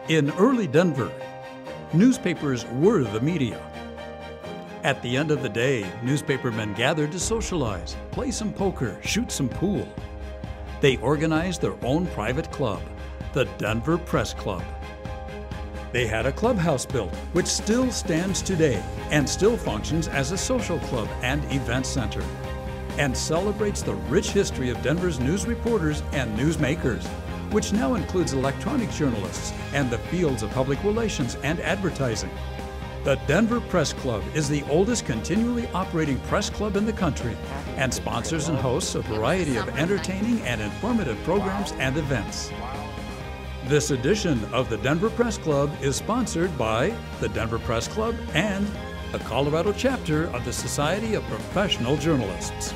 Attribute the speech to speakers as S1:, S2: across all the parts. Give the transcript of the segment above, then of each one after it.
S1: In early Denver, newspapers were the media. At the end of the day, newspapermen gathered to socialize, play some poker, shoot some pool. They organized their own private club, the Denver Press Club. They had a clubhouse built, which still stands today and still functions as a social club and event center, and celebrates the rich history of Denver's news reporters and newsmakers, which now includes electronic journalists and the fields of public relations and advertising. The Denver Press Club is the oldest continually operating press club in the country and sponsors and hosts a variety of entertaining and informative programs and events. This edition of the Denver Press Club is sponsored by the Denver Press Club and the Colorado chapter of the Society of Professional Journalists.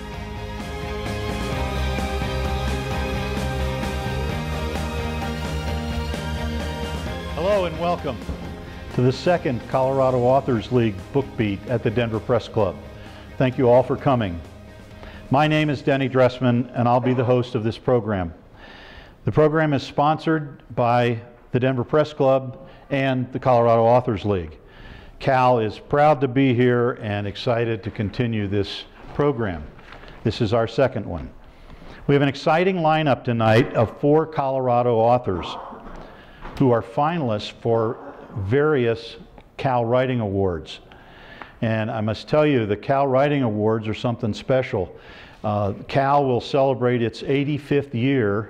S2: Hello and welcome to the second Colorado Authors League Book Beat at the Denver Press Club. Thank you all for coming. My name is Denny Dressman and I'll be the host of this program. The program is sponsored by the Denver Press Club and the Colorado Authors League. Cal is proud to be here and excited to continue this program. This is our second one. We have an exciting lineup tonight of 4 Colorado authors who are finalists for various Cal Writing Awards. And I must tell you, the Cal Writing Awards are something special. Cal will celebrate its 85th year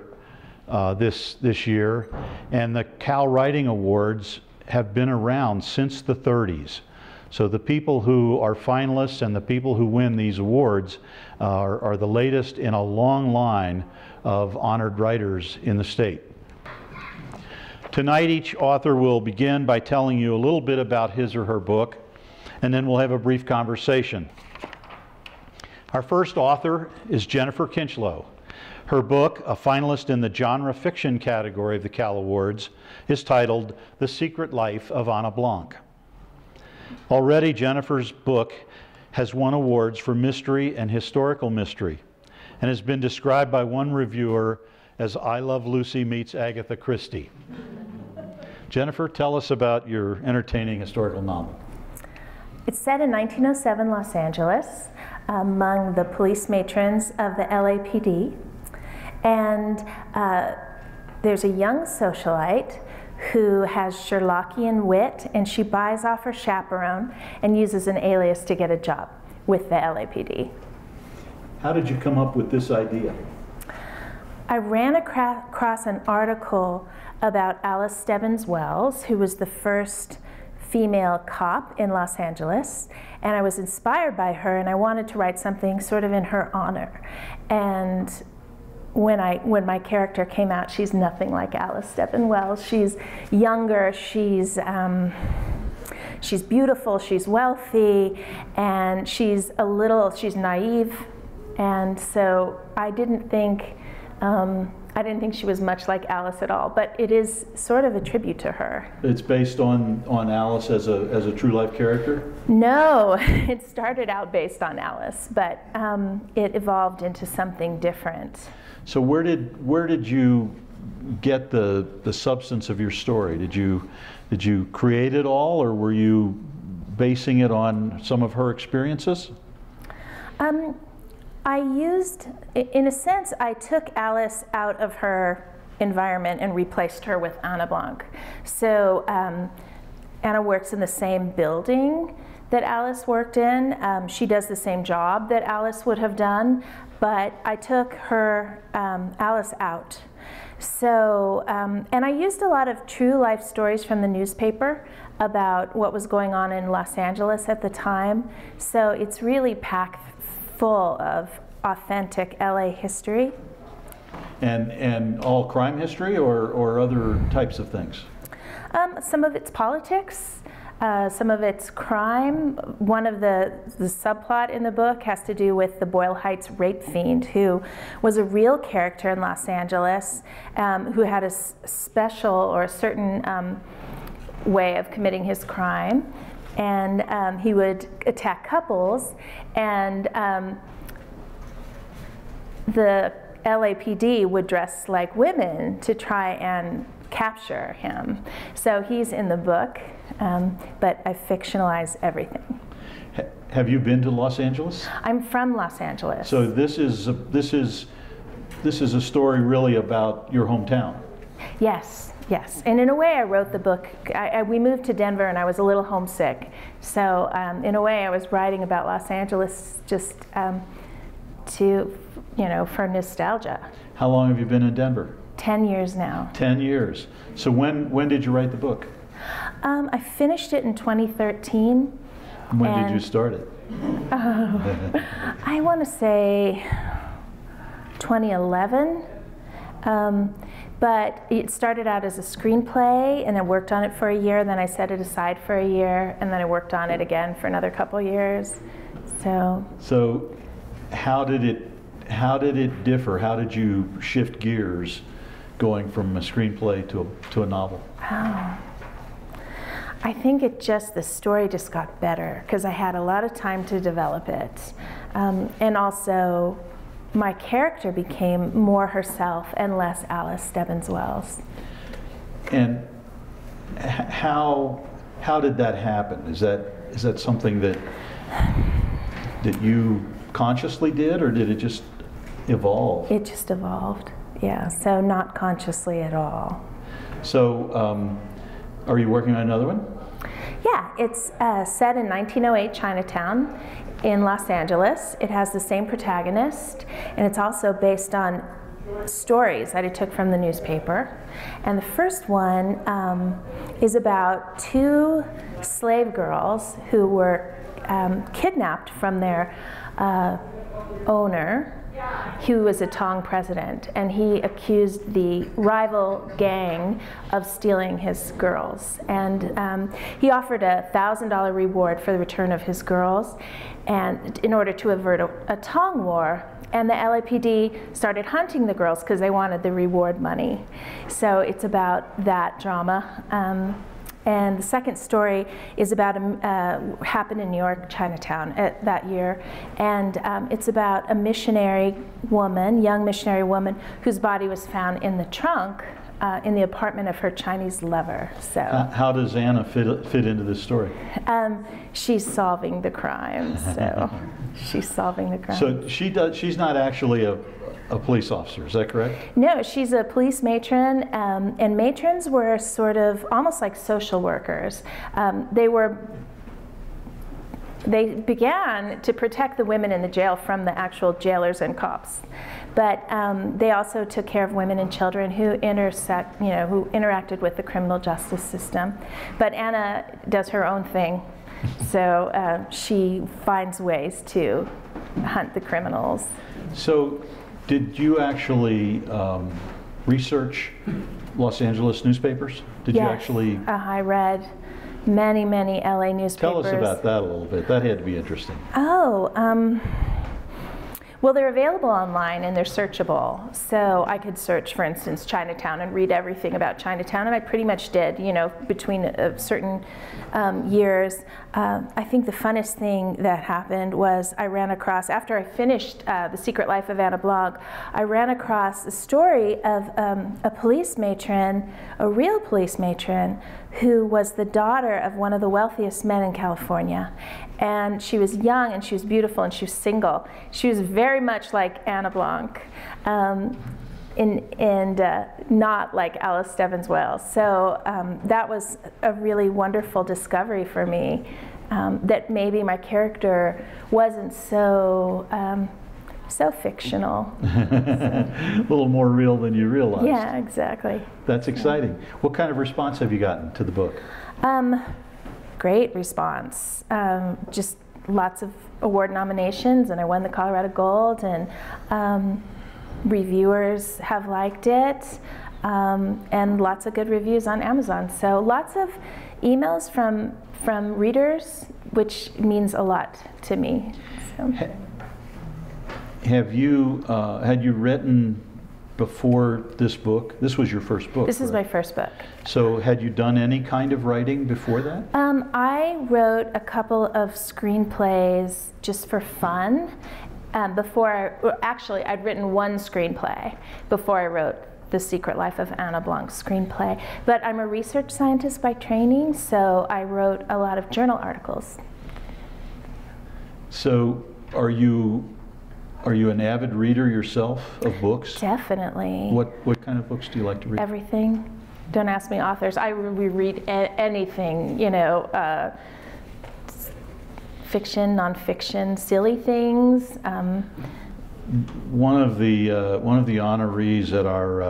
S2: this year, and the Cal Writing Awards have been around since the 30s. So the people who are finalists and the people who win these awards are the latest in a long line of honored writers in the state. Tonight, each author will begin by telling you a little bit about his or her book, and then we'll have a brief conversation. Our first author is Jennifer Kincheloe. Her book, a finalist in the genre fiction category of the Cal Awards, is titled The Secret Life of Anna Blanc. Already, Jennifer's book has won awards for mystery and historical mystery, and has been described by one reviewer as I Love Lucy meets Agatha Christie. Jennifer, tell us about your entertaining historical novel.
S3: It's set in 1907 Los Angeles among the police matrons of the LAPD. And there's a young socialite who has Sherlockian wit, and she buys off her chaperone and uses an alias to get a job with the LAPD.
S2: How did you come up with this idea?
S3: I ran across an article about Alice Stebbins Wells, who was the first female cop in Los Angeles, and I was inspired by her, and I wanted to write something sort of in her honor. And when my character came out, she's nothing like Alice Stebbins Wells. She's younger, she's beautiful, she's wealthy, and she's naive, and so I didn't think she was much like Alice at all, but it is sort of a tribute to her.
S2: It's based on Alice as a true life character?
S3: No, it started out based on Alice, but it evolved into something different.
S2: So where did you get the substance of your story? Did you create it all, or were you basing it on some of her experiences?
S3: I used, in a sense, I took Alice out of her environment and replaced her with Anna Blanc. So Anna works in the same building that Alice worked in. She does the same job that Alice would have done, but I took her, Alice, out. So, and I used a lot of true life stories from the newspaper about what was going on in Los Angeles at the time. So it's really packed full of authentic LA history.
S2: And all crime history or other types of things?
S3: Some of it's politics, some of it's crime. One of the subplot in the book has to do with the Boyle Heights rape fiend, who was a real character in Los Angeles, who had a special or a certain way of committing his crime. And he would attack couples, and the LAPD would dress like women to try and capture him. So he's in the book, but I fictionalize everything.
S2: Have you been to Los Angeles?
S3: I'm from Los Angeles.
S2: So this is a story really about your hometown.
S3: Yes, yes. And in a way, I wrote the book. We moved to Denver, and I was a little homesick. So in a way, I was writing about Los Angeles just for nostalgia.
S2: How long have you been in Denver?
S3: 10 years now.
S2: 10 years. So when did you write the book?
S3: I finished it in 2013.
S2: When did you start it?
S3: I want to say 2011. But it started out as a screenplay, and I worked on it for a year, then I set it aside for a year, and then I worked on it again for another couple years. So
S2: how did it differ? How did you shift gears going from a screenplay to a novel?
S3: Oh. I think the story just got better because I had a lot of time to develop it. And also, my character became more herself and less Alice Stebbins Wells.
S2: And how did that happen? Is that something that you consciously did, or did it just evolve?
S3: It just evolved, yeah. So not consciously at all.
S2: So, are you working on another one?
S3: Yeah, it's set in 1908 Chinatown in Los Angeles. It has the same protagonist, and it's also based on stories that I took from the newspaper. And the first one is about two slave girls who were kidnapped from their owner, who was a Tong president, and he accused the rival gang of stealing his girls. And he offered a $1,000 reward for the return of his girls, and in order to avert a Tong war. And the LAPD started hunting the girls because they wanted the reward money. So it's about that drama. And the second story is about happened in New York, Chinatown that year, and it's about a missionary woman, young missionary woman, whose body was found in the trunk in the apartment of her Chinese lover. So
S2: how does Anna fit into this story?
S3: She's solving the crime. So she's solving the crime.
S2: So she's not actually a police officer, is that correct?
S3: No, she's a police matron, and matrons were sort of almost like social workers. They began to protect the women in the jail from the actual jailers and cops, but they also took care of women and children who interacted with the criminal justice system. But Anna does her own thing, so she finds ways to hunt the criminals.
S2: So, did you actually research Los Angeles newspapers? Did
S3: yes.
S2: you actually?
S3: I read many LA newspapers.
S2: Tell us about that a little bit. That had to be interesting.
S3: Oh, well, they're available online and they're searchable. So I could search, for instance, Chinatown and read everything about Chinatown, and I pretty much did, between certain years. I think the funnest thing that happened was I ran across, after I finished The Secret Life of Anna Blanc, I ran across a story of a police matron, a real police matron, who was the daughter of one of the wealthiest men in California. And she was young and she was beautiful and she was single. She was very much like Anna Blanc, and not like Alice Stebbins Wells. So that was a really wonderful discovery for me, that maybe my character wasn't so fictional.
S2: A little more real than you realized.
S3: Yeah, exactly.
S2: That's exciting. What kind of response have you gotten to the book?
S3: Great response. Just lots of award nominations, and I won the Colorado Gold, and reviewers have liked it, and lots of good reviews on Amazon. So lots of emails from readers, which means a lot to me. So.
S2: Had you written before this book? This was your first book.
S3: This is my first book.
S2: So had you done any kind of writing before that?
S3: I wrote a couple of screenplays just for fun. Actually, I'd written one screenplay before I wrote The Secret Life of Anna Blanc screenplay. But I'm a research scientist by training, so I wrote a lot of journal articles.
S2: So are you an avid reader yourself of books?
S3: Definitely.
S2: What kind of books do you like to read?
S3: Everything. Don't ask me authors. I read anything, you know, fiction, nonfiction, silly things.
S2: One of the honorees at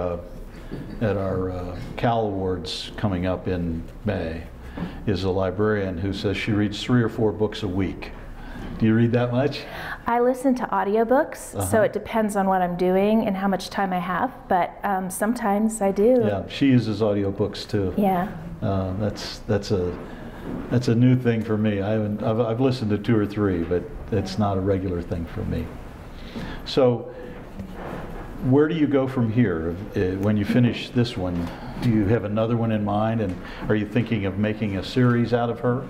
S2: our Cal Awards coming up in May is a librarian who says she reads 3 or 4 books a week. Do you read that much?
S3: I listen to audiobooks, so it depends on what I'm doing and how much time I have, but sometimes I do.
S2: Yeah, she uses audiobooks too.
S3: Yeah.
S2: That's a new thing for me. I've listened to 2 or 3, but it's not a regular thing for me. So where do you go from here? When you finish this one, do you have another one in mind, and are you thinking of making a series out of her?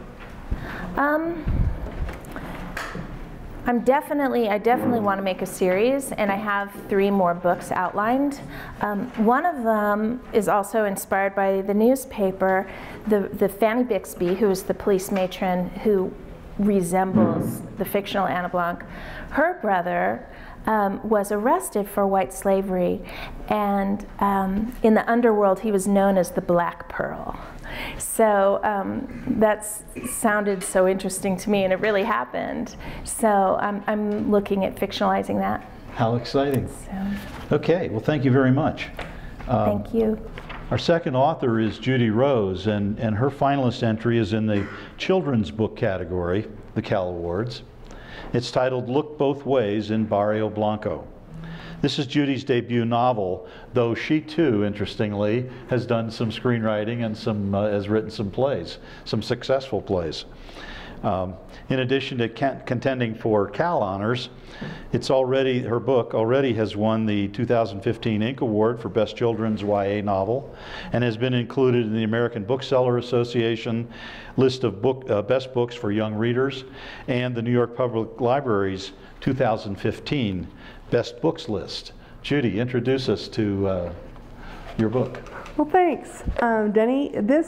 S2: I definitely want to make a series, and I have 3 more books outlined. One of them is also inspired by the newspaper. The Fanny Bixby, who is the police matron who resembles the fictional Anna Blanc, her brother was arrested for white slavery, and in the underworld he was known as the Black Pearl. So that sounded so interesting to me, and it really happened. So I'm looking at fictionalizing that. How exciting.
S3: So.
S2: Okay, well, thank you very much.
S3: Thank you.
S2: Our second author is Judy Rose, and her finalist entry is in the children's book category, the Cal Awards. It's titled Look Both Ways in Barrio Blanco. This is Judy's debut novel, though she too, interestingly, has done some screenwriting and has written some plays, some successful plays. In addition to contending for Cal honors, her book already has won the 2015 Inc. Award for Best Children's YA Novel, and has been included in the American Bookseller Association list of best books for young readers, and the New York Public Library's 2015 Best Books list. Judy, introduce us to your book.
S4: Well, thanks, Denny.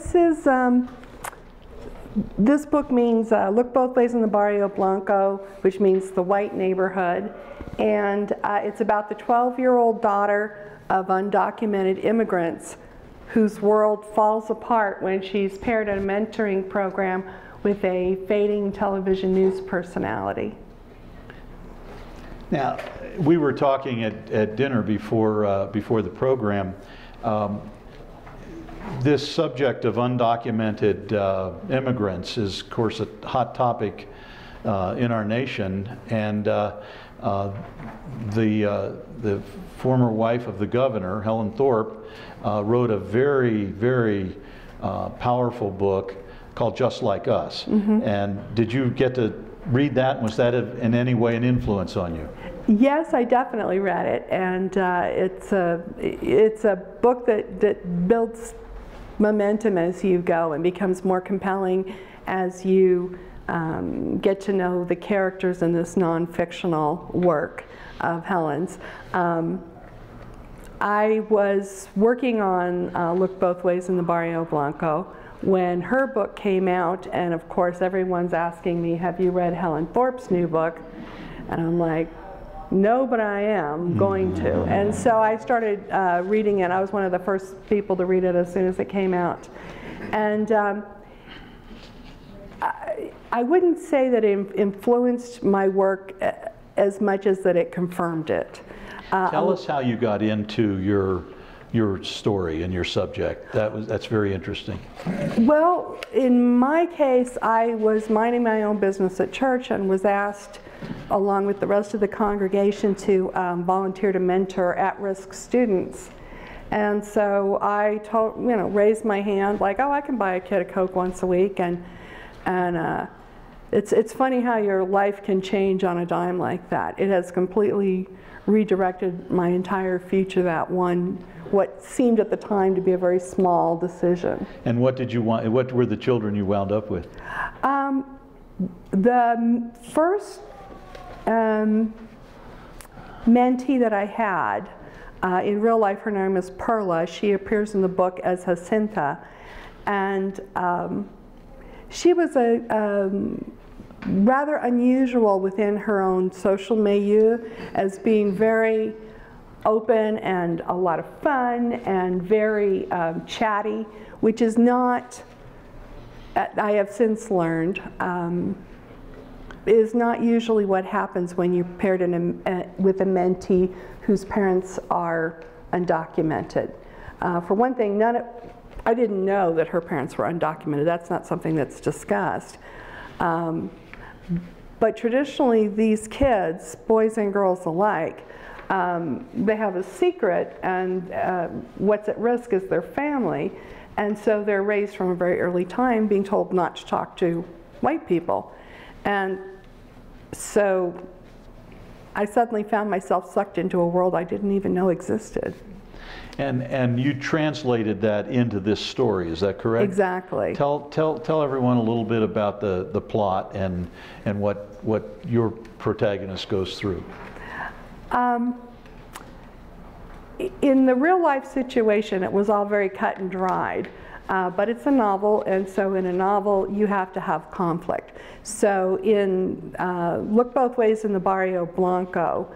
S4: This book means Look Both Ways in the Barrio Blanco, which means the white neighborhood. And it's about the 12-year-old daughter of undocumented immigrants whose world falls apart when she's paired in a mentoring program with a fading television news personality.
S2: Now, we were talking at dinner before the program. This subject of undocumented immigrants is, of course, a hot topic in our nation, and the former wife of the governor, Helen Thorpe, wrote a very, very powerful book called Just Like Us. Mm-hmm. And did you get to read that? Was that in any way an influence on you?
S4: Yes, I definitely read it, and it's a book that builds momentum as you go and becomes more compelling as you get to know the characters in this non-fictional work of Helen's. I was working on Look Both Ways in the Barrio Blanco when her book came out, and of course everyone's asking me, have you read Helen Thorpe's new book? And I'm like, no, but I am going to. And so I started reading it. I was one of the first people to read it as soon as it came out. And I wouldn't say that it influenced my work as much as that it confirmed it.
S2: Tell us how you got into your story and your subject. That's very interesting.
S4: Well, in my case, I was minding my own business at church and was asked, along with the rest of the congregation, to volunteer to mentor at-risk students. And so I raised my hand, like, oh, I can buy a kid a Coke once a week, and it's funny how your life can change on a dime like that. It has completely redirected my entire future, that one, what seemed at the time to be a very small decision. And
S2: what did you want? What were the children you wound up with?
S4: The first mentee that I had In real life, her name is Perla. She appears in the book as Jacinta. And she was rather unusual within her own social milieu as being very open and a lot of fun and very chatty, which is not, I have since learned, is not usually what happens when you're paired with a mentee whose parents are undocumented. For one thing, I didn't know that her parents were undocumented. That's not something that's discussed. But traditionally, these kids, boys and girls alike, they have a secret, and what's at risk is their family. And so they're raised from a very early time being told not to talk to white people. And so I suddenly found myself sucked into a world I didn't even know existed.
S2: And you translated that into this story, is that correct? Exactly. Tell everyone a little bit about the plot and what your protagonist goes through.
S4: In the real life situation, it was all very cut and dried. But it's a novel, and so in a novel you have to have conflict. So in Look Both Ways in the Barrio Blanco,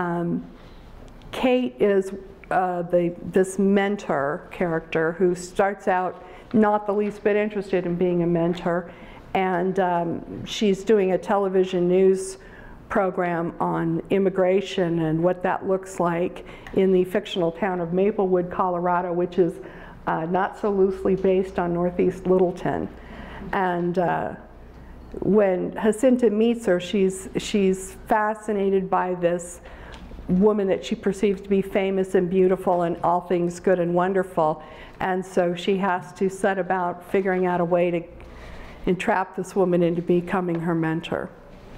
S4: Kate is this mentor character who starts out not the least bit interested in being a mentor, and she's doing a television news program on immigration and what that looks like in the fictional town of Maplewood, Colorado, which is not so loosely based on Northeast Littleton. And when Jacinta meets her, she's fascinated by this woman that she perceives to be famous and beautiful and all things good and wonderful. And so she has to set about figuring out a way to entrap this woman into becoming her mentor.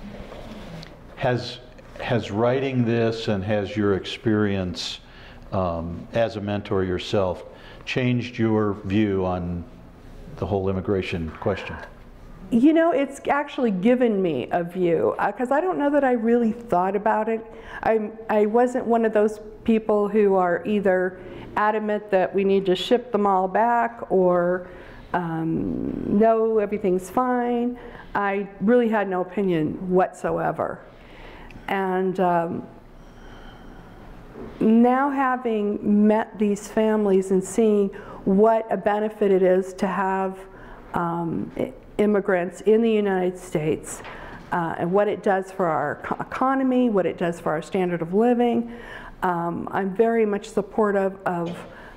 S2: Has writing this and has your experience as a mentor yourself changed your view on the whole immigration question?
S4: You know, it's actually given me a view, because I don't know that I really thought about it. I wasn't one of those people who are either adamant that we need to ship them all back or no, everything's fine. I really had no opinion whatsoever. And now having met these families and seeing what a benefit it is to have immigrants in the United States and what it does for our economy, what it does for our standard of living, I'm very much supportive of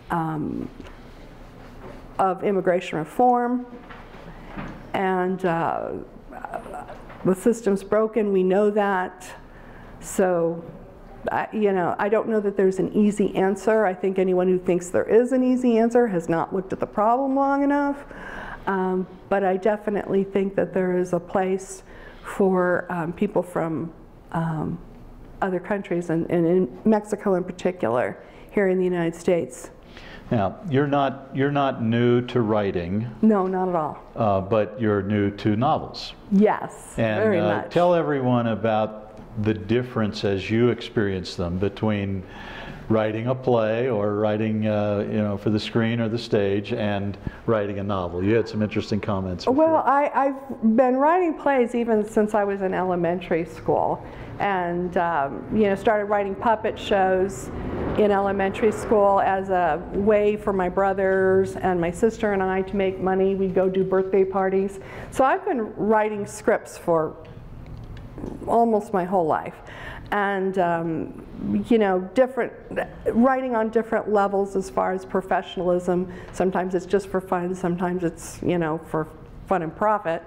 S4: immigration reform. And the system's broken, we know that. So, you know, I don't know that there's an easy answer. I think anyone who thinks there is an easy answer has not looked at the problem long enough. But I definitely think that there is a place for people from other countries, and in Mexico in particular, here in the United States.
S2: Now, you're not new to writing.
S4: No, not at all.
S2: But you're new to novels.
S4: Yes,
S2: and,
S4: very much.
S2: Tell everyone about the difference as you experience them between writing a play or writing, you know, for the screen or the stage, and writing a novel. You had some interesting comments before.
S4: Well, I've been writing plays even since I was in elementary school, and you know, started writing puppet shows in elementary school as a way for my brothers and my sister and I to make money. We'd go do birthday parties. So I've been writing scripts for almost my whole life. And you know, writing on different levels as far as professionalism. Sometimes it's just for fun, sometimes it's, you know, for fun and profit.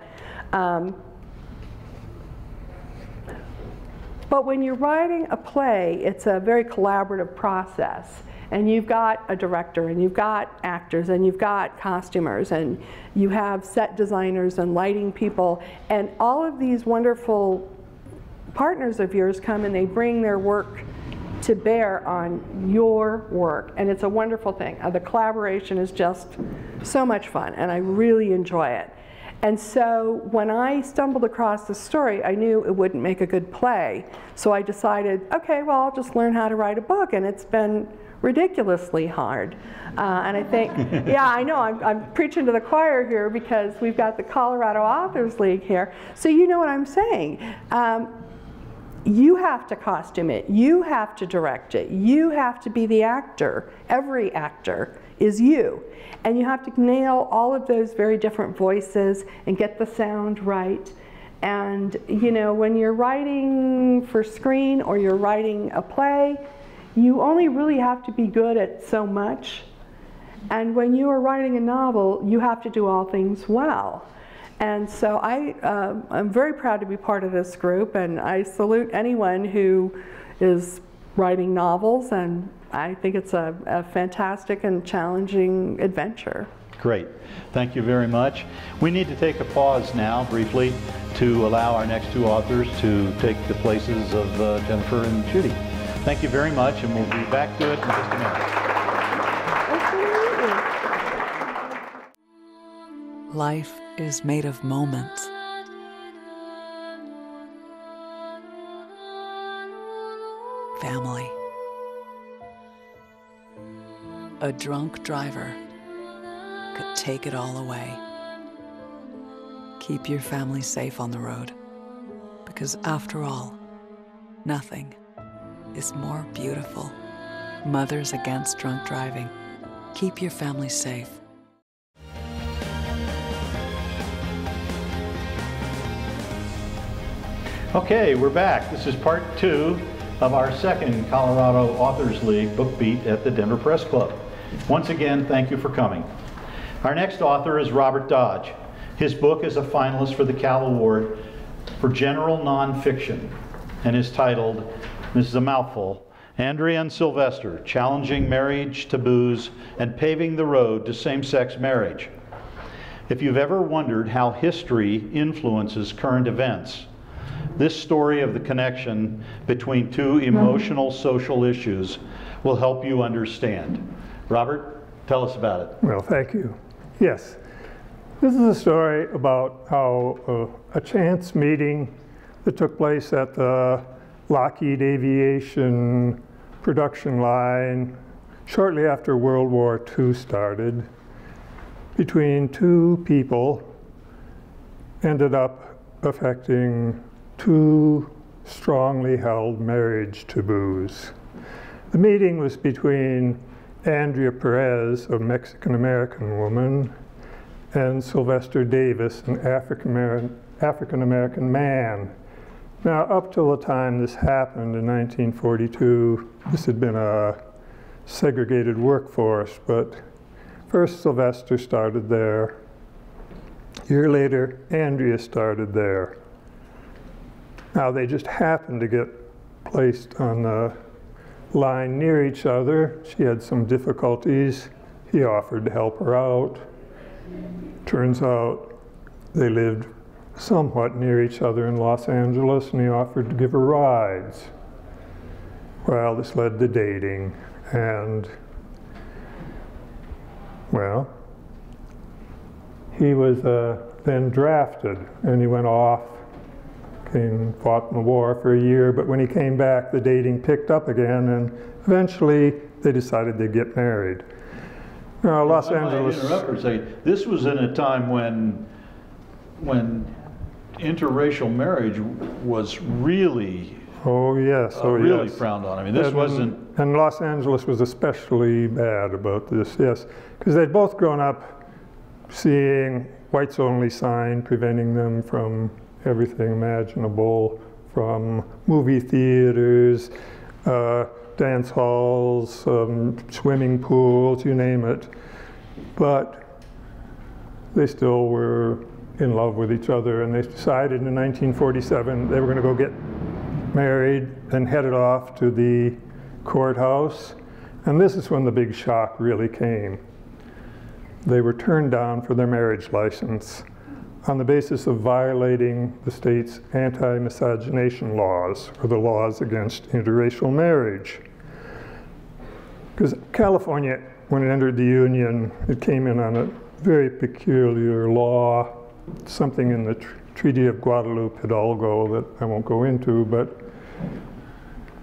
S4: But when you're writing a play, it's a very collaborative process. And you've got a director, and you've got actors, and you've got costumers, and you have set designers and lighting people, and all of these wonderful partners of yours come and they bring their work to bear on your work, and it's a wonderful thing. The collaboration is just so much fun, and I really enjoy it. And so when I stumbled across the story, I knew it wouldn't make a good play, so I decided, okay, well, I'll just learn how to write a book, and it's been ridiculously hard. And I think, yeah, I know, I'm preaching to the choir here because we've got the Colorado Authors League here. So you know what I'm saying. You have to costume it, you have to direct it, you have to be the actor. Every actor is you. And you have to nail all of those very different voices and get the sound right. And you know, when you're writing for screen or you're writing a play, you only really have to be good at so much. And when you are writing a novel, you have to do all things well. And so I'm very proud to be part of this group, and I salute anyone who is writing novels, and I think it's a fantastic and challenging adventure.
S2: Great. Thank you very much. We need to take a pause now, briefly, to allow our next two authors to take the places of Jennifer and Judy. Thank you very much, and we'll be back to it in just a minute.
S5: Life is made of moments. Family. A drunk driver could take it all away. Keep your family safe on the road, because after all, nothing is more beautiful. Mothers Against Drunk Driving. Keep your family safe.
S2: Okay, we're back. This is part 2 of our second Colorado Authors League book beat at the Denver Press Club. Once again, thank you for coming. Our next author is Robert Dodge. His book is a finalist for the Cal Award for General Nonfiction and is titled, this is a mouthful, Andrea Sylvester, Challenging Marriage Taboos and Paving the Road to Same-Sex Marriage. If you've ever wondered how history influences current events, this story of the connection between two emotional social issues will help you understand. Robert, tell us about it.
S6: Well, thank you. Yes, this is a story about how a chance meeting that took place at the Lockheed Aviation production line shortly after World War II started between two people ended up affecting two strongly held marriage taboos. The meeting was between Andrea Perez, a Mexican-American woman, and Sylvester Davis, an African-American man. Now, up till the time this happened in 1942, this had been a segregated workforce, but first Sylvester started there. A year later, Andrea started there. Now, they just happened to get placed on the line near each other. She had some difficulties. He offered to help her out. Turns out they lived somewhat near each other in Los Angeles, and he offered to give her rides. Well, this led to dating, and, well, he was then drafted, and he went off, fought in the war for a year, but when he came back, the dating picked up again, and eventually they decided they'd get married. Now, Los Angeles...
S2: interrupt for a second. This was in a time when interracial marriage was really really frowned on. I mean, this wasn't...
S6: And Los Angeles was especially bad about this, yes, because they'd both grown up seeing whites-only sign preventing them from everything imaginable, from movie theaters, dance halls, swimming pools, you name it. But they still were in love with each other, and they decided in 1947 they were going to go get married and headed off to the courthouse. And this is when the big shock really came. They were turned down for their marriage license on the basis of violating the state's anti-miscegenation laws, or the laws against interracial marriage. Because California, when it entered the Union, it came in on a very peculiar law, something in the Treaty of Guadalupe Hidalgo that I won't go into, but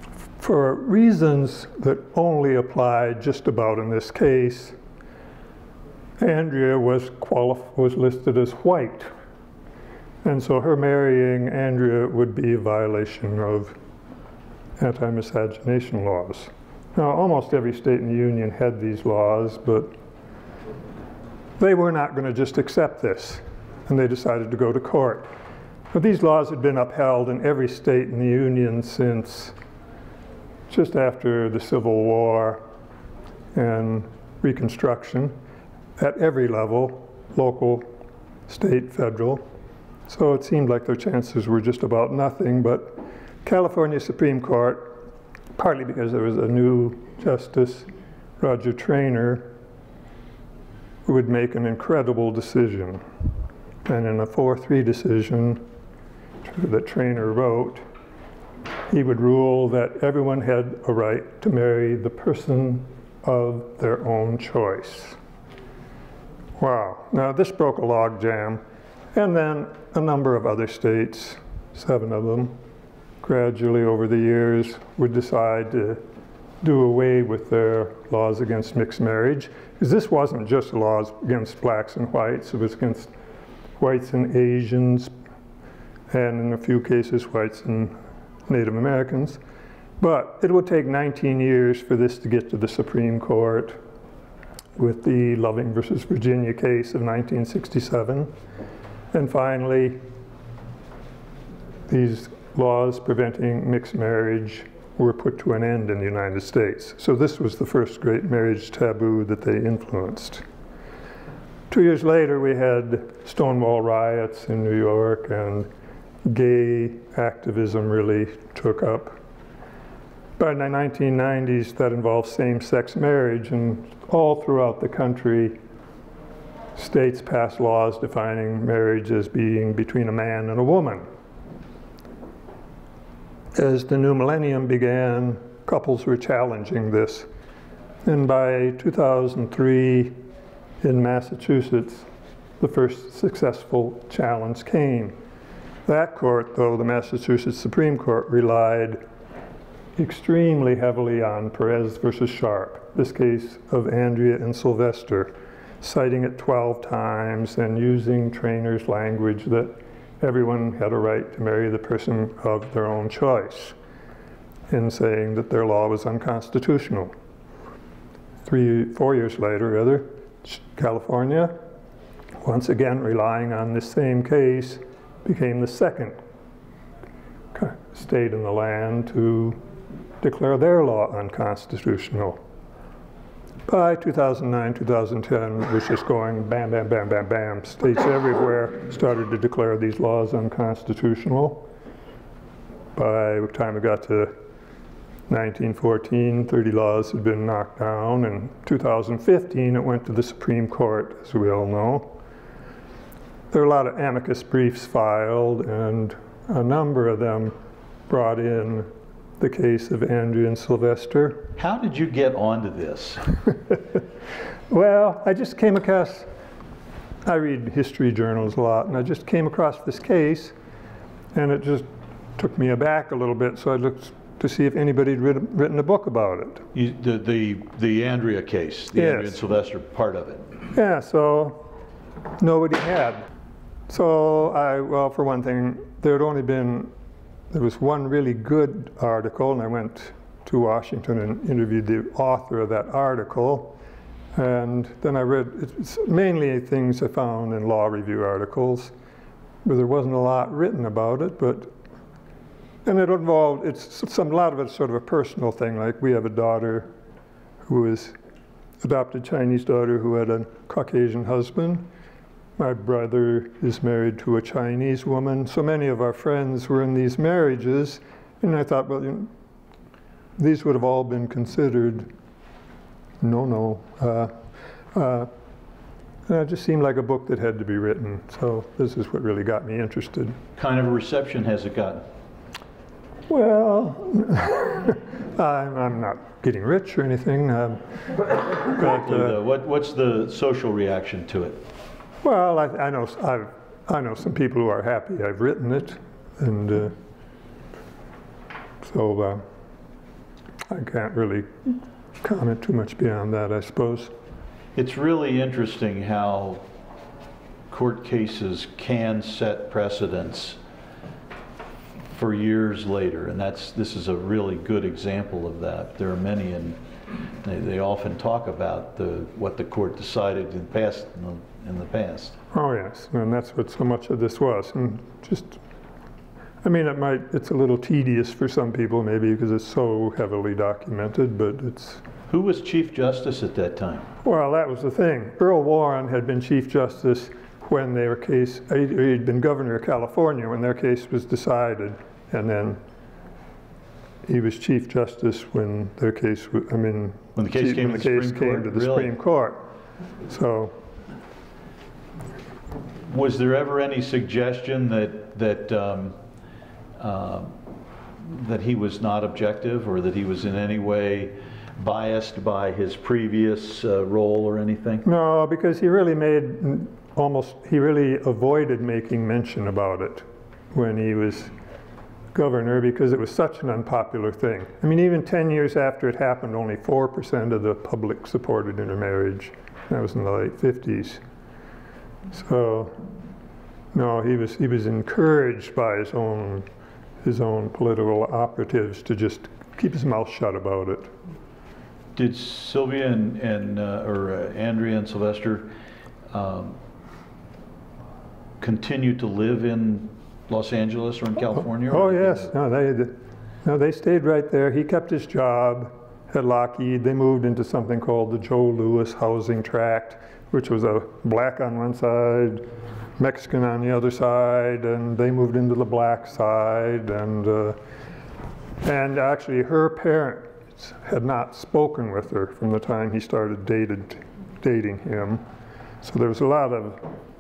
S6: for reasons that only applied just about in this case, Andrea was listed as white. And so her marrying Andrea would be a violation of anti-miscegenation laws. Now, almost every state in the Union had these laws, but they were not going to just accept this, and they decided to go to court. But these laws had been upheld in every state in the Union since just after the Civil War and Reconstruction, at every level, local, state, federal. So it seemed like their chances were just about nothing, but California Supreme Court, partly because there was a new justice, Roger Traynor, who would make an incredible decision. And in a 4-3 decision that Traynor wrote, he would rule that everyone had a right to marry the person of their own choice. Wow. Now this broke a logjam. And then a number of other states, 7 of them, gradually over the years would decide to do away with their laws against mixed marriage. Because this wasn't just laws against blacks and whites, it was against whites and Asians, and in a few cases, whites and Native Americans. But it would take 19 years for this to get to the Supreme Court with the Loving versus Virginia case of 1967. And finally, these laws preventing mixed marriage were put to an end in the United States. So this was the first great marriage taboo that they influenced. 2 years later, we had Stonewall riots in New York, and gay activism really took up. By the 1990s, that involved same-sex marriage, and all throughout the country, states passed laws defining marriage as being between a man and a woman. As the new millennium began, couples were challenging this. And by 2003, in Massachusetts, the first successful challenge came. That court, though, the Massachusetts Supreme Court, relied extremely heavily on Perez versus Sharp, this case of Andrea and Sylvester, citing it 12 times and using Traynor's language that everyone had a right to marry the person of their own choice, in saying that their law was unconstitutional. 4 years later, California, once again relying on this same case, became the second state in the land to declare their law unconstitutional. By 2009, 2010, it was just going bam, bam, bam, bam, bam. States everywhere started to declare these laws unconstitutional. By the time it got to 1914, 30 laws had been knocked down. In 2015, it went to the Supreme Court, as we all know. There were a lot of amicus briefs filed, and a number of them brought in the case of Andrea and Sylvester.
S2: How did you get onto this?
S6: Well, I just came across, I read history journals a lot, and I just came across this case, and it just took me aback a little bit, so I looked to see if anybody had written a book about it.
S2: The Andrea case, the
S6: Yes.
S2: Andrea and Sylvester part of it.
S6: Yeah, so nobody had. So well, for one thing, there was one really good article, and I went to Washington and interviewed the author of that article. And then I read, it's mainly things I found in law review articles, but there wasn't a lot written about it. And it involved, a lot of it's sort of a personal thing. Like, we have a daughter who is adopted Chinese daughter who had a Caucasian husband. My brother is married to a Chinese woman. So many of our friends were in these marriages, and I thought, well, these would have all been considered no. And it just seemed like a book that had to be written. So this is what really got me interested.
S2: Kind of a reception has it gotten?
S6: Well, I'm not getting rich or anything.
S2: What's the social reaction to it?
S6: Well, I know some people who are happy I've written it, and I can't really comment too much beyond that, I suppose.
S2: It's really interesting how court cases can set precedents for years later, and this is a really good example of that. There are many, and they often talk about what the court decided in the past.
S6: Oh yes, and that's what so much of this was. And just, I mean, it's a little tedious for some people maybe because it's so heavily documented, but it's.
S2: Who was Chief Justice at that time?
S6: Well, that was the thing. Earl Warren had been Chief Justice when their case, he'd been governor of California when their case was decided, and then he was Chief Justice when their case, when the case came to the Supreme Court. So.
S2: Was there ever any suggestion that he was not objective, or that he was in any way biased by his previous role or anything?
S6: No, because he really he really avoided making mention about it when he was governor, because it was such an unpopular thing. I mean, even 10 years after it happened, only 4% of the public supported intermarriage. That was in the late 50s. So, no, he was encouraged by his own political operatives to just keep his mouth shut about it.
S2: Did Sylvia or Andrea and Sylvester continue to live in Los Angeles or in California?
S6: Oh yes, no, they stayed right there. He kept his job at Lockheed. They moved into something called the Joe Louis Housing Tract, which was a black on one side, Mexican on the other side, and they moved into the black side. And actually, her parents had not spoken with her from the time he started dating him. So there was a lot of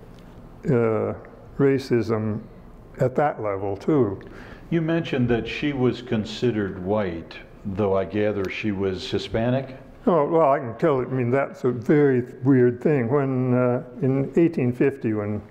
S6: racism at that level too.
S2: You mentioned that she was considered white, though I gather she was Hispanic?
S6: Oh, well, I can tell you, I mean, that's a very weird thing. When, in 1850,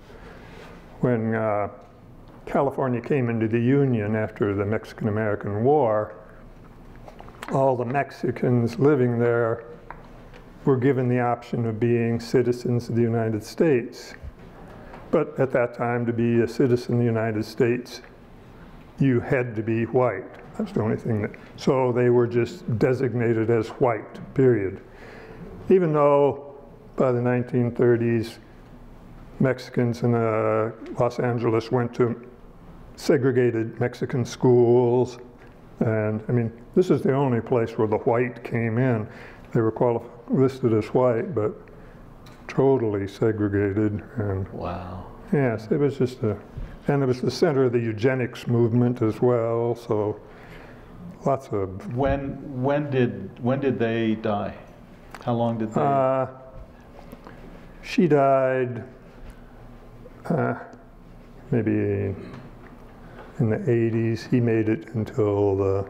S6: when California came into the Union after the Mexican-American War, all the Mexicans living there were given the option of being citizens of the United States. But at that time, to be a citizen of the United States, you had to be white. That's the only thing so they were just designated as white, period. Even though by the 1930s, Mexicans in Los Angeles went to segregated Mexican schools. And I mean, this is the only place where the white came in. They were listed as white, but totally segregated. And
S2: wow.
S6: Yes, it was just and it was the center of the eugenics movement as well. So lots of.
S2: When did they die? How long did they?
S6: She died maybe in the 80s. He made it until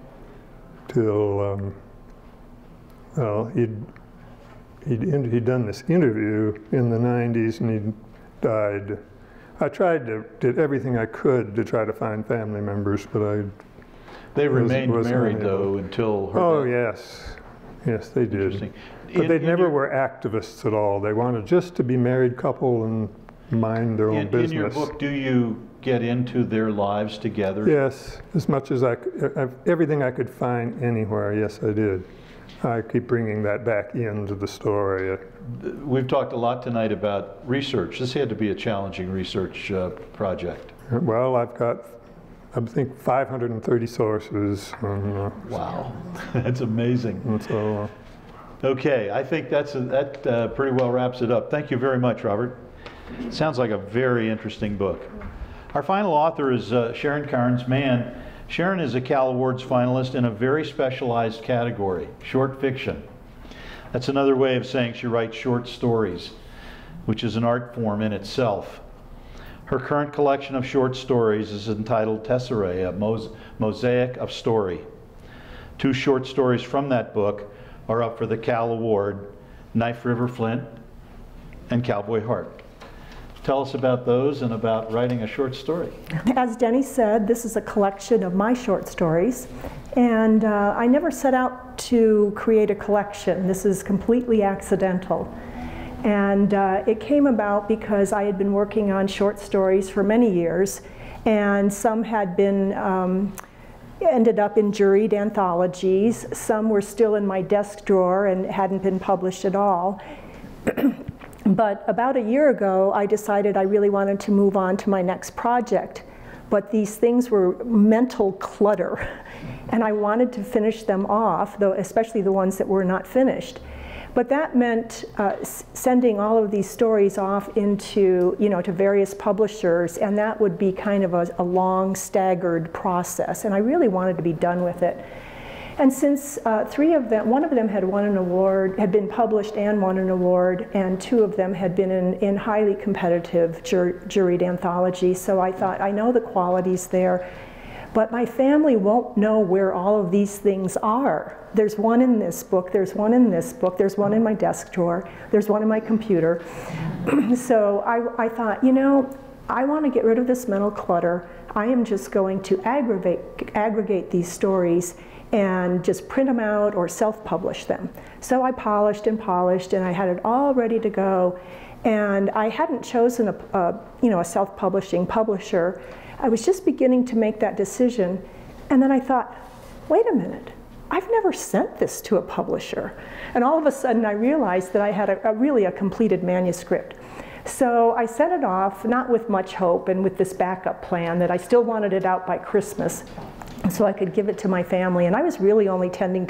S6: well, he'd done this interview in the 90s, and he died. I did everything I could to try to find family members, but
S2: They remained married though until her death.
S6: Oh yes, yes they did. But they never were activists at all. They wanted just to be married couple and mind their own business.
S2: In your book, do you get into their lives together?
S6: Yes, as much as everything I could find anywhere, yes I did. I keep bringing that back into the story.
S2: We've talked a lot tonight about research. This had to be a challenging research project.
S6: Well, I've got, I think, 530 sources.
S2: Wow, that's amazing.
S6: And so,
S2: okay, I think that pretty well wraps it up. Thank you very much, Robert. Sounds like a very interesting book. Our final author is Sharon Cairns Mann. Sharon is a Cal Awards finalist in a very specialized category, short fiction. That's another way of saying she writes short stories, which is an art form in itself. Her current collection of short stories is entitled Tesserae, a Mosaic of Story. 2 short stories from that book are up for the Cal Award, Knife River Flint and Cowboy Heart. Tell us about those and about writing a short story.
S7: As Denny said, this is a collection of my short stories, and I never set out to create a collection. This is completely accidental. And it came about because I had been working on short stories for many years, and some had been ended up in juried anthologies. Some were still in my desk drawer and hadn't been published at all. But about a year ago, I decided I really wanted to move on to my next project. But these things were mental clutter, and I wanted to finish them off, though, especially the ones that were not finished. But that meant sending all of these stories off into, to various publishers, and that would be kind of a long, staggered process, and I really wanted to be done with it. And since three of them, one of them had won an award, had been published and won an award, and two of them had been in highly competitive juried anthologies, so I thought, I know the quality's there, but my family won't know where all of these things are. There's one in this book, there's one in this book, there's one in my desk drawer, there's one in my computer. So I thought, I want to get rid of this mental clutter. I am just going to aggregate these stories and just print them out or self-publish them. So I polished, and I had it all ready to go. And I hadn't chosen a self-publishing publisher. I was just beginning to make that decision. And then I thought, wait a minute, I've never sent this to a publisher. And all of a sudden I realized that I had really a completed manuscript. So I sent it off, not with much hope, and with this backup plan that I still wanted it out by Christmas, so I could give it to my family. And I was really only intending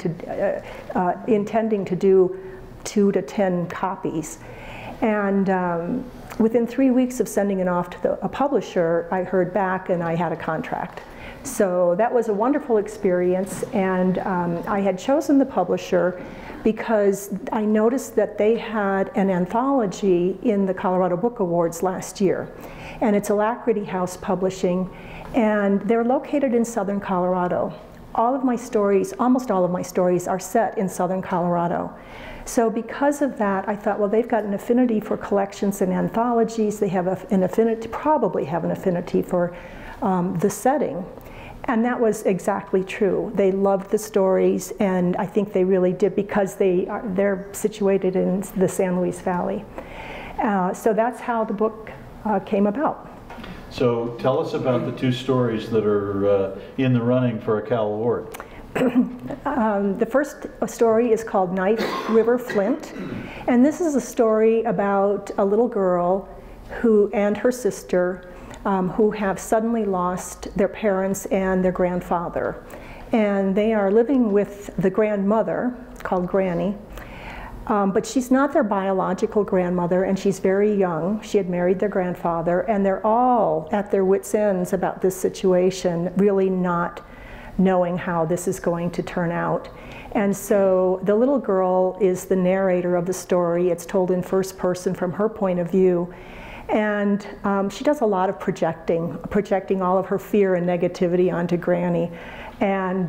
S7: to do 2 to 10 copies. And within 3 weeks of sending it off to a publisher, I heard back and I had a contract. So that was a wonderful experience, and I had chosen the publisher because I noticed that they had an anthology in the Colorado Book Awards last year. And it's Alacrity House Publishing, and they're located in southern Colorado. All of my stories, almost all of my stories, are set in southern Colorado. So because of that, I thought, well, they've got an affinity for collections and anthologies. They have an affinity, probably have an affinity for the setting. And that was exactly true. They loved the stories, and I think they really did, because they're situated in the San Luis Valley. So that's how the book came about.
S2: So tell us about the 2 stories that are in the running for a Cal Award.
S7: The first story is called Knife River Flint, and this is a story about a little girl and her sister who have suddenly lost their parents and their grandfather. And they are living with the grandmother, called Granny, but she's not their biological grandmother, and she's very young. She had married their grandfather, and they're all at their wits' ends about this situation, really not knowing how this is going to turn out. And so the little girl is the narrator of the story. It's told in first person from her point of view. And she does a lot of projecting all of her fear and negativity onto Granny. And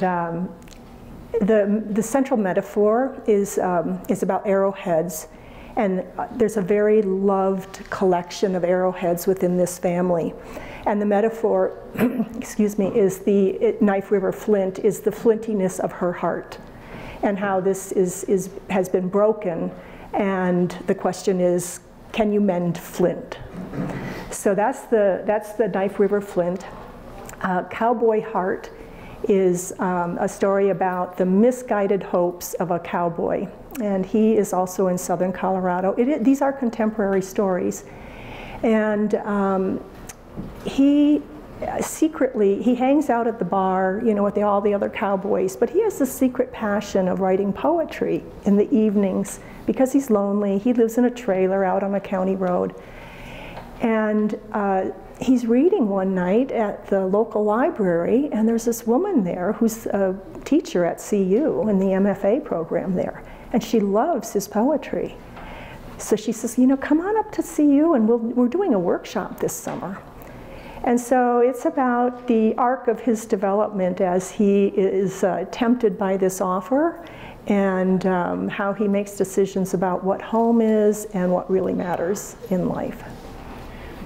S7: the central metaphor is about arrowheads. And there's a very loved collection of arrowheads within this family. And the metaphor, excuse me, is the Knife River Flint is the flintiness of her heart, and how this has been broken. And the question is, can you mend flint? So that's the Knife River Flint. Cowboy Heart is a story about the misguided hopes of a cowboy, and he is also in southern Colorado. These are contemporary stories, and he hangs out at the bar, with all the other cowboys, but he has this secret passion of writing poetry in the evenings because he's lonely. He lives in a trailer out on a county road. And he's reading one night at the local library, and there's this woman there who's a teacher at CU in the MFA program there, and she loves his poetry. So she says, come on up to CU, and we're doing a workshop this summer. And so it's about the arc of his development as he is tempted by this offer, and how he makes decisions about what home is and what really matters in life.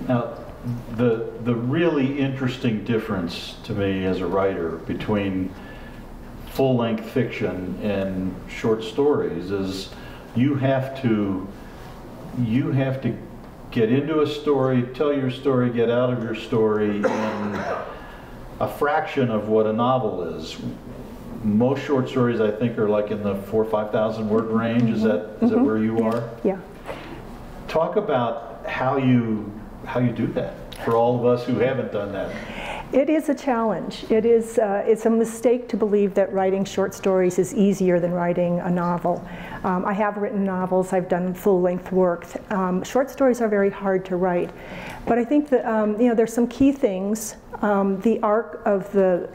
S2: the really interesting difference to me as a writer between full-length fiction and short stories is you have to get into a story, tell your story, get out of your story in a fraction of what a novel is. Most short stories, I think, are like in the 4,000 or 5,000 word range. Is that where you are?
S7: Yeah.
S2: Talk about how you do that for all of us who haven't done that.
S7: It is a challenge. It's a mistake to believe that writing short stories is easier than writing a novel. I have written novels, I've done full-length work. Short stories are very hard to write. But I think that there's some key things. The arc of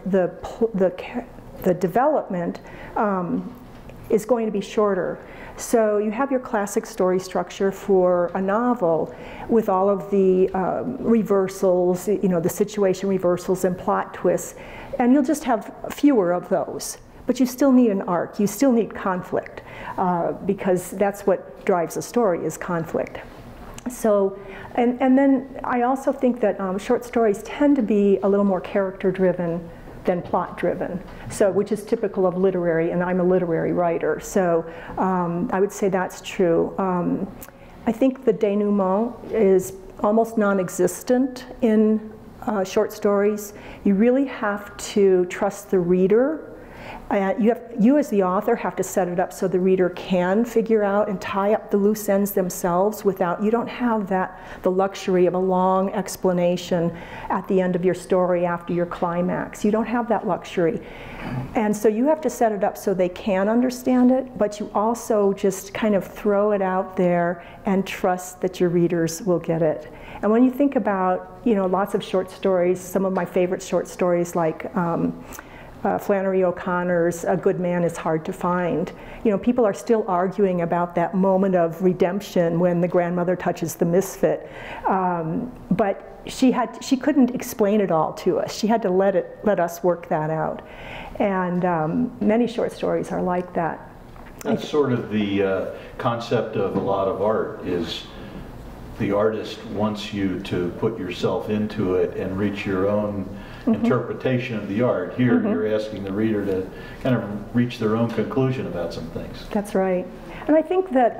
S7: the development is going to be shorter. So you have your classic story structure for a novel with all of the reversals, the situation reversals and plot twists, and you'll just have fewer of those. But you still need an arc, you still need conflict, because that's what drives a story, is conflict. So, and then I also think that short stories tend to be a little more character-driven than plot-driven, so which is typical of literary, and I'm a literary writer, so I would say that's true. I think the denouement is almost non-existent in short stories. You really have to trust the reader. You as the author have to set it up so the reader can figure out and tie up the loose ends themselves without, you don't have the luxury of a long explanation at the end of your story after your climax. You don't have that luxury. And so you have to set it up so they can understand it, but you also just kind of throw it out there and trust that your readers will get it. And when you think about, lots of short stories, some of my favorite short stories like Flannery O'Connor's A Good Man is Hard to Find. People are still arguing about that moment of redemption when the grandmother touches the misfit. But she couldn't explain it all to us. She had to let us work that out. And many short stories are like that.
S2: That's sort of the concept of a lot of art, is the artist wants you to put yourself into it and reach your own interpretation of the art. Here, you're asking the reader to kind of reach their own conclusion about some things.
S7: That's right. And I think that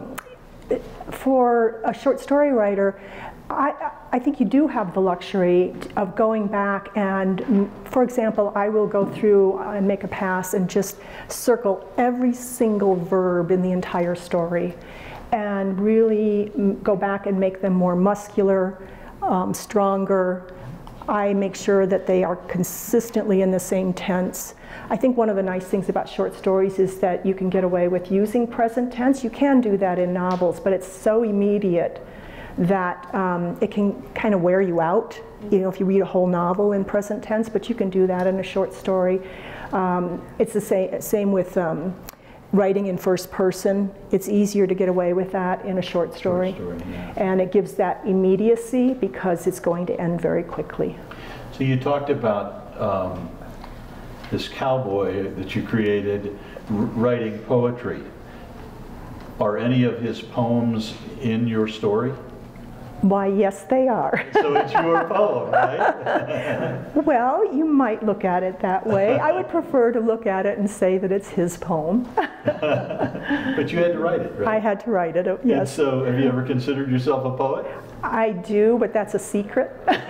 S7: for a short story writer, I think you do have the luxury of going back and, for example, I will go through and make a pass and just circle every single verb in the entire story and really go back and make them more muscular, stronger. I make sure that they are consistently in the same tense. I think one of the nice things about short stories is that you can get away with using present tense. You can do that in novels, but it's so immediate that it can kind of wear you out, if you read a whole novel in present tense, but you can do that in a short story. It's the same with writing in first person. It's easier to get away with that in a short story.
S2: Yeah.
S7: And it gives that immediacy because it's going to end very quickly.
S2: So you talked about this cowboy that you created writing poetry. Are any of his poems in your story?
S7: Why, yes, they are.
S2: So it's your poem, right?
S7: Well, you might look at it that way. I would prefer to look at it and say that it's his poem.
S2: But you had to write it, right?
S7: I had to write it, yes.
S2: And so have you ever considered yourself a poet?
S7: I do, but that's a secret.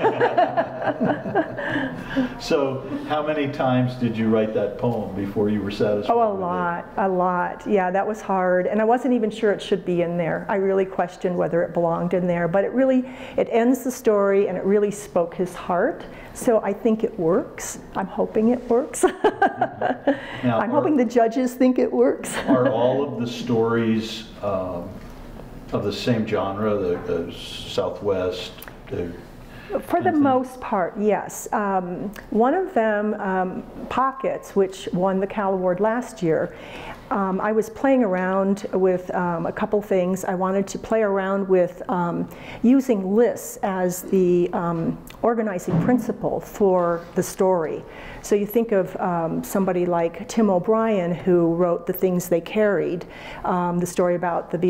S2: So how many times did you write that poem before you were satisfied?
S7: Oh, a lot. Yeah, that was hard. And I wasn't even sure it should be in there. I really questioned whether it belonged in there. But it ends the story and it really spoke his heart. So I think it works. I'm hoping it works.
S2: Now,
S7: I'm hoping the judges think it works.
S2: Are all of the stories of the same genre, the Southwest?
S7: For the most part, yes. One of them, Pockets, which won the Cal Award last year, I was playing around with a couple things. I wanted to play around with using lists as the organizing principle for the story. So you think of somebody like Tim O'Brien, who wrote The Things They Carried, the story about the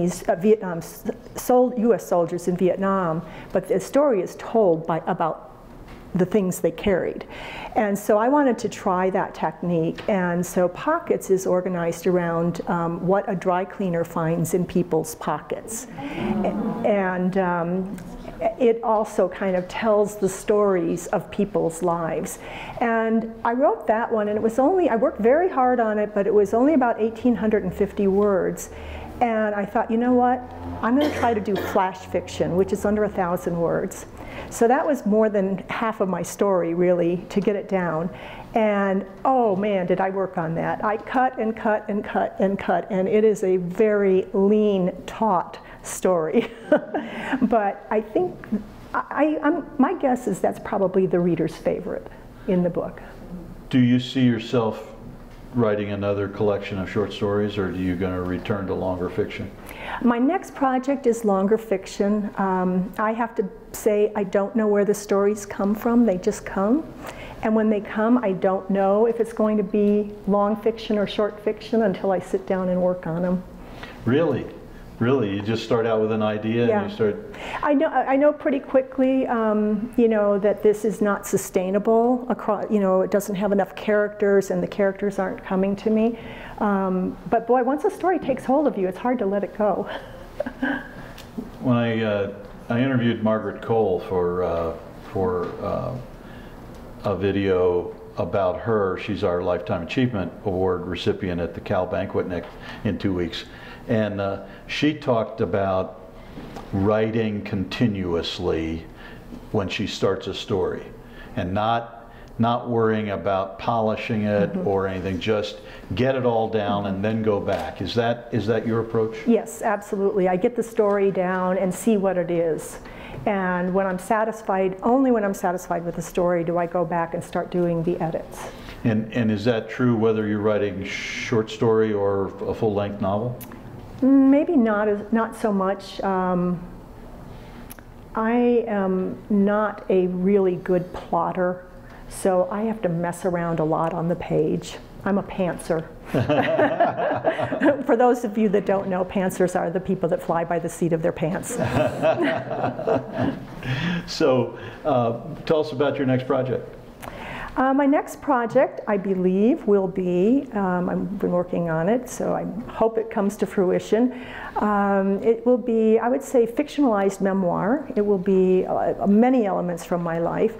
S7: U.S. soldiers in Vietnam, but the story is told about the things they carried. And so I wanted to try that technique, and so Pockets is organized around what a dry cleaner finds in people's pockets. And it also kind of tells the stories of people's lives. And I wrote that one, and it was only, I worked very hard on it, but it was only about 1,850 words. And I thought, you know what, I'm going to try to do flash fiction, which is under 1,000 words. So that was more than half of my story, really, to get it down. And oh man, did I work on that. I cut and cut and cut and cut, and it is a very lean, taut story. But I think, my guess is that's probably the reader's favorite in the book.
S2: Do you see yourself writing another collection of short stories, or are you going to return to longer fiction?
S7: My next project is longer fiction. I have to say I don't know where the stories come from. They just come. And when they come, I don't know if it's going to be long fiction or short fiction until I sit down and work on them.
S2: Really? Really? You just start out with an idea,
S7: yeah.
S2: And you start...
S7: I know pretty quickly, you know, that this is not sustainable. Across, you know, it doesn't have enough characters, and the characters aren't coming to me. But boy, once a story takes hold of you, it's hard to let it go.
S2: When I interviewed Margaret Cole for a video about her, she's our Lifetime Achievement Award recipient at the Cal Banquet in 2 weeks. And she talked about writing continuously when she starts a story, and not worrying about polishing it or anything, just get it all down and then go back. Is that your approach?
S7: Yes, absolutely. I get the story down and see what it is. And when I'm satisfied, only when I'm satisfied with the story do I go back and start doing the edits.
S2: And is that true whether you're writing short story or a full-length novel?
S7: Maybe not so much. I am not a really good plotter, so I have to mess around a lot on the page. I'm a pantser. For those of you that don't know, pantsers are the people that fly by the seat of their pants.
S2: So tell us about your next project.
S7: My next project, I believe, will be, I've been working on it, so I hope it comes to fruition. It will be, I would say, fictionalized memoir. It will be many elements from my life,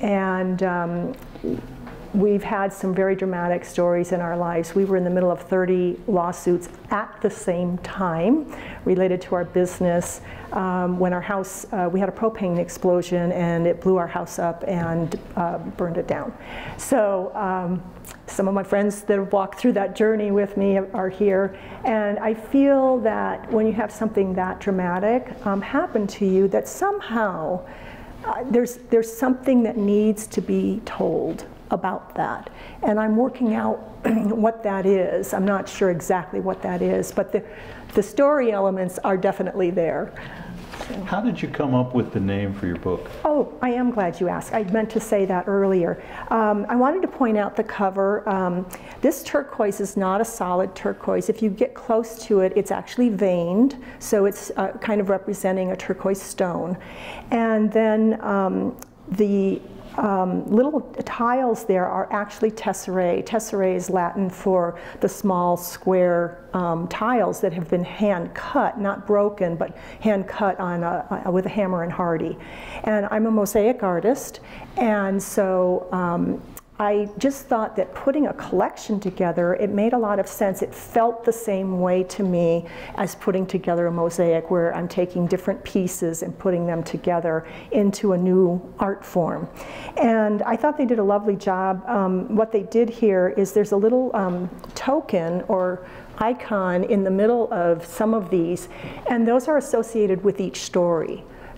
S7: and we've had some very dramatic stories in our lives. We were in the middle of 30 lawsuits at the same time related to our business. When our house, we had a propane explosion, and it blew our house up and burned it down. So some of my friends that have walked through that journey with me are here, and I feel that when you have something that dramatic happen to you, that somehow there's something that needs to be told about that, and I'm working out what that is. I'm not sure exactly what that is, but the story elements are definitely there.
S2: How did you come up with the name for your book?
S7: Oh, I am glad you asked. I meant to say that earlier. I wanted to point out the cover. This turquoise is not a solid turquoise. If you get close to it, it's actually veined, so it's kind of representing a turquoise stone. And then the little tiles there are actually tesserae. Tesserae is Latin for the small square tiles that have been hand cut, not broken, but hand cut on with a hammer and hardy. And I'm a mosaic artist, and so I just thought that putting a collection together, it made a lot of sense. It felt the same way to me as putting together a mosaic, where I'm taking different pieces and putting them together into a new art form. And I thought they did a lovely job. What they did here is there's a little token or icon in the middle of some of these, and those are associated with each story.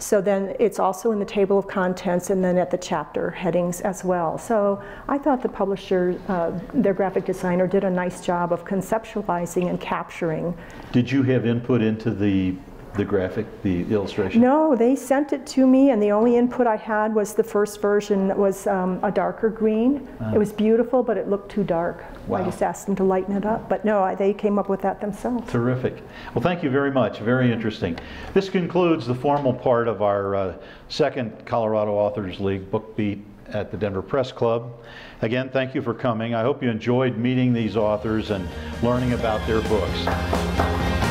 S7: So then it's also in the table of contents and then at the chapter headings as well. So I thought the publisher, their graphic designer, did a nice job of conceptualizing and capturing.
S2: Did you have input into the graphic, the illustration?
S7: No, they sent it to me, and the only input I had was the first version was a darker green. It was beautiful, but it looked too dark.
S2: Wow.
S7: I just asked them to lighten it up, but no, they came up with that themselves.
S2: Terrific. Well, thank you very much. Very interesting. This concludes the formal part of our second Colorado Authors League book beat at the Denver Press Club. Again, thank you for coming. I hope you enjoyed meeting these authors and learning about their books.